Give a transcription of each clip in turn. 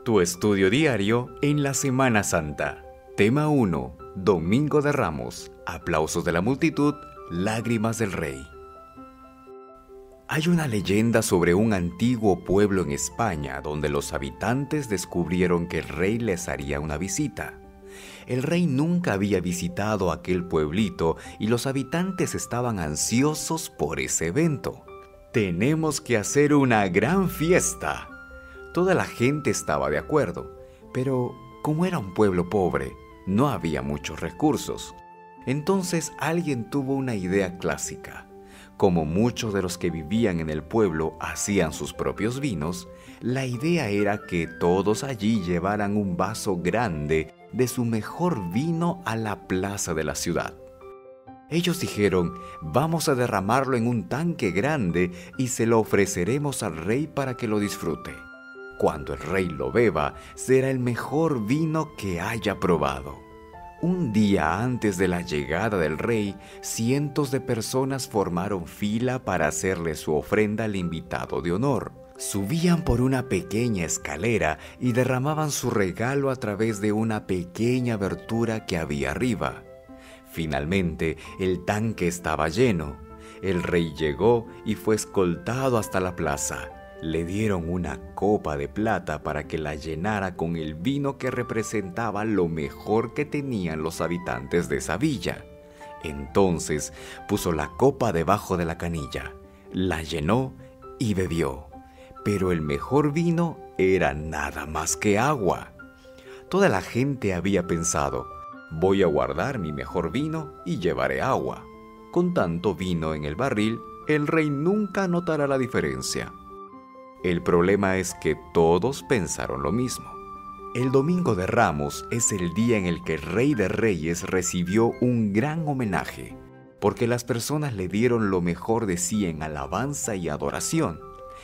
Tu estudio diario en la Semana Santa. Tema 1. Domingo de Ramos. Aplausos de la multitud, lágrimas del rey. Hay una leyenda sobre un antiguo pueblo en España donde los habitantes descubrieron que el rey les haría una visita. El rey nunca había visitado aquel pueblito y los habitantes estaban ansiosos por ese evento. Tenemos que hacer una gran fiesta. Toda la gente estaba de acuerdo, pero como era un pueblo pobre, no había muchos recursos. Entonces alguien tuvo una idea clásica. Como muchos de los que vivían en el pueblo hacían sus propios vinos, la idea era que todos allí llevaran un vaso grande de su mejor vino a la plaza de la ciudad. Ellos dijeron: vamos a derramarlo en un tanque grande y se lo ofreceremos al rey para que lo disfrute. Cuando el rey lo beba, será el mejor vino que haya probado. Un día antes de la llegada del rey, cientos de personas formaron fila para hacerle su ofrenda al invitado de honor. Subían por una pequeña escalera y derramaban su regalo a través de una pequeña abertura que había arriba. Finalmente, el tanque estaba lleno. El rey llegó y fue escoltado hasta la plaza. Le dieron una copa de plata para que la llenara con el vino que representaba lo mejor que tenían los habitantes de esa villa. Entonces puso la copa debajo de la canilla, la llenó y bebió. Pero el mejor vino era nada más que agua. Toda la gente había pensado: voy a guardar mi mejor vino y llevaré agua. Con tanto vino en el barril, el rey nunca notará la diferencia. El problema es que todos pensaron lo mismo. El Domingo de Ramos es el día en el que el Rey de Reyes recibió un gran homenaje, porque las personas le dieron lo mejor de sí en alabanza y adoración.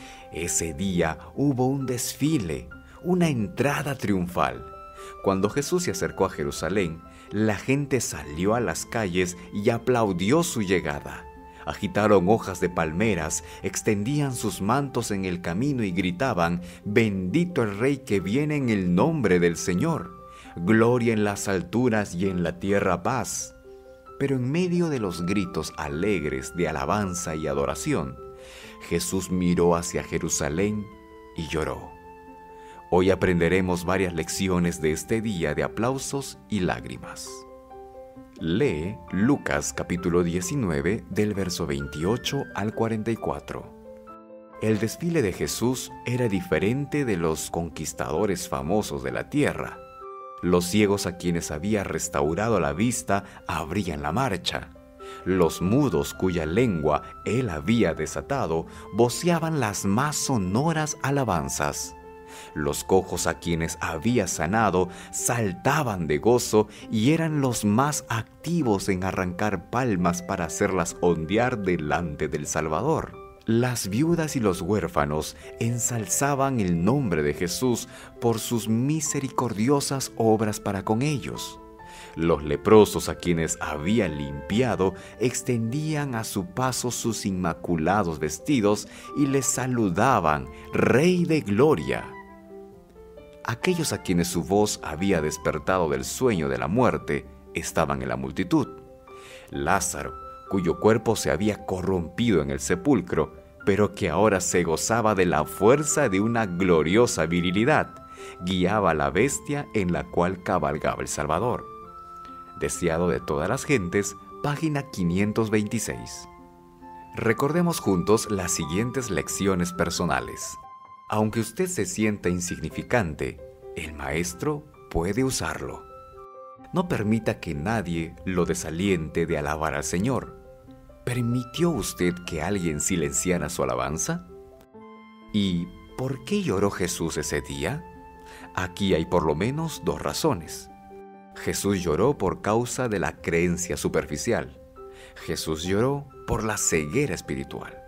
Ese día hubo un desfile, una entrada triunfal. Cuando Jesús se acercó a Jerusalén, la gente salió a las calles y aplaudió su llegada. Agitaron hojas de palmeras, extendían sus mantos en el camino y gritaban: «Bendito el Rey que viene en el nombre del Señor. Gloria en las alturas y en la tierra paz». Pero en medio de los gritos alegres de alabanza y adoración, Jesús miró hacia Jerusalén y lloró. Hoy aprenderemos varias lecciones de este día de aplausos y lágrimas. Lee Lucas capítulo 19 del verso 28 al 44. El desfile de Jesús era diferente de los conquistadores famosos de la tierra. Los ciegos a quienes había restaurado la vista abrían la marcha. Los mudos cuya lengua él había desatado voceaban las más sonoras alabanzas. Los cojos a quienes había sanado saltaban de gozo y eran los más activos en arrancar palmas para hacerlas ondear delante del Salvador. Las viudas y los huérfanos ensalzaban el nombre de Jesús por sus misericordiosas obras para con ellos. Los leprosos a quienes había limpiado extendían a su paso sus inmaculados vestidos y les saludaban: «Rey de gloria». Aquellos a quienes su voz había despertado del sueño de la muerte estaban en la multitud. Lázaro, cuyo cuerpo se había corrompido en el sepulcro, pero que ahora se gozaba de la fuerza de una gloriosa virilidad, guiaba a la bestia en la cual cabalgaba el Salvador. Deseado de todas las gentes, página 526. Recordemos juntos las siguientes lecciones personales. Aunque usted se sienta insignificante, el Maestro puede usarlo. No permita que nadie lo desaliente de alabar al Señor. ¿Permitió usted que alguien silenciara su alabanza? ¿Y por qué lloró Jesús ese día? Aquí hay por lo menos dos razones. Jesús lloró por causa de la creencia superficial. Jesús lloró por la ceguera espiritual.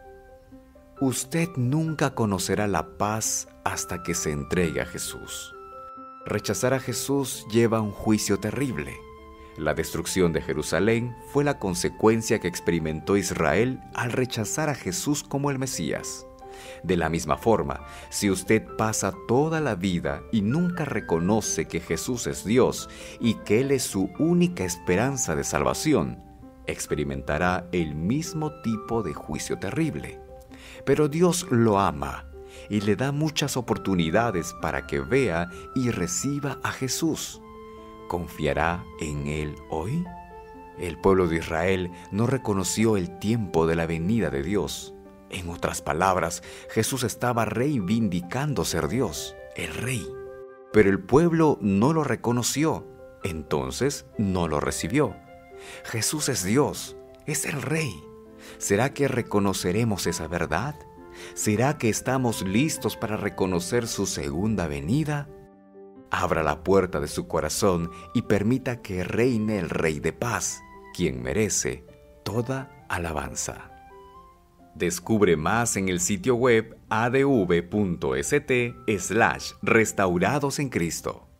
Usted nunca conocerá la paz hasta que se entregue a Jesús. Rechazar a Jesús lleva a un juicio terrible. La destrucción de Jerusalén fue la consecuencia que experimentó Israel al rechazar a Jesús como el Mesías. De la misma forma, si usted pasa toda la vida y nunca reconoce que Jesús es Dios y que Él es su única esperanza de salvación, experimentará el mismo tipo de juicio terrible. Pero Dios lo ama y le da muchas oportunidades para que vea y reciba a Jesús. ¿Confiará en Él hoy? El pueblo de Israel no reconoció el tiempo de la venida de Dios. En otras palabras, Jesús estaba reivindicando ser Dios, el Rey. Pero el pueblo no lo reconoció, entonces no lo recibió. Jesús es Dios, es el Rey. ¿Será que reconoceremos esa verdad? ¿Será que estamos listos para reconocer su segunda venida? Abra la puerta de su corazón y permita que reine el Rey de paz, quien merece toda alabanza. Descubre más en el sitio web adv.st/restaurados en Cristo.